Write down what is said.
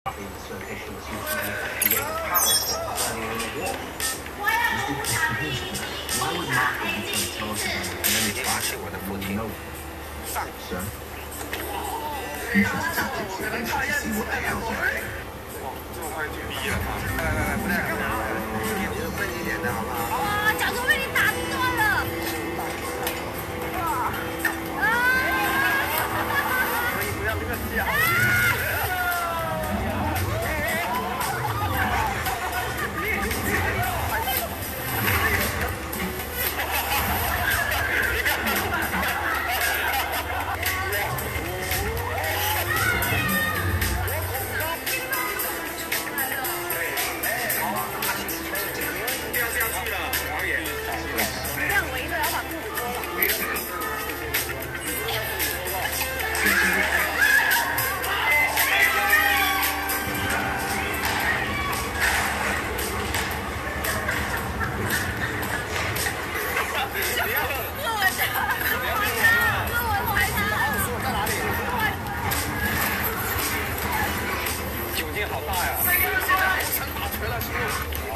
This location was used to create power earlier in the war. Why would Mark be tell us about it and then trash it when we know it? Sir? You should stop it and see what the hell's happening. 这么快就毕业了吗？来，不带干嘛？你就笨一点的好不好？ 哇，脚都被你打断了！ 所以不要这个脚。酒劲好大呀！现在红尘打锤了，兄弟。